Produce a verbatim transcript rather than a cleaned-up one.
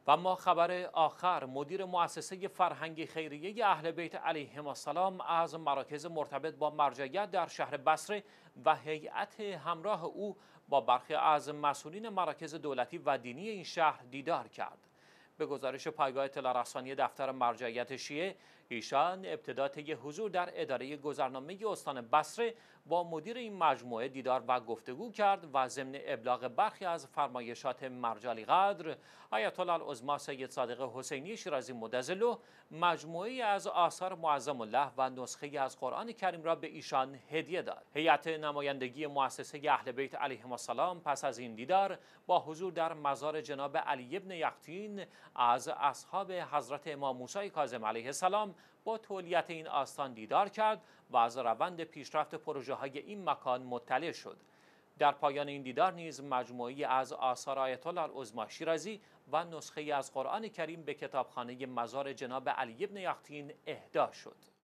و اما خبر آخر، مدیر مؤسسه فرهنگی خیریه اهل بیت علیهم السلام از مراکز مرتبط با مرجعیت در شهر بصره و هیئت همراه او با برخی از مسئولین مراکز دولتی و دینی این شهر دیدار کرد. به گزارش پایگاه اطلاع رسانی دفتر مرجعیت شیعه، ایشان ابتدا طی حضور در اداره گذرنامه استان بصره با مدیر این مجموعه دیدار و گفتگو کرد و ضمن ابلاغ برخی از فرمایشات مرجع القدر آیت الله العظما سید صادق حسینی شیرازی مدظله مجموعه‌ای از آثار معظم الله و نسخه از قرآن کریم را به ایشان هدیه داد. هیئت نمایندگی مؤسسه اهل بیت علیهم السلام پس از این دیدار با حضور در مزار جناب علی بن یقطین از اصحاب حضرت امام موسی کاظم علیه السلام با تولیت این آستان دیدار کرد و از روند پیشرفت پروژه های این مکان مطلع شد. در پایان این دیدار نیز مجموعی از آثار آیت الله العظما شیرازی و نسخه از قرآن کریم به کتابخانه مزار جناب علی بن یقطین اهدا شد.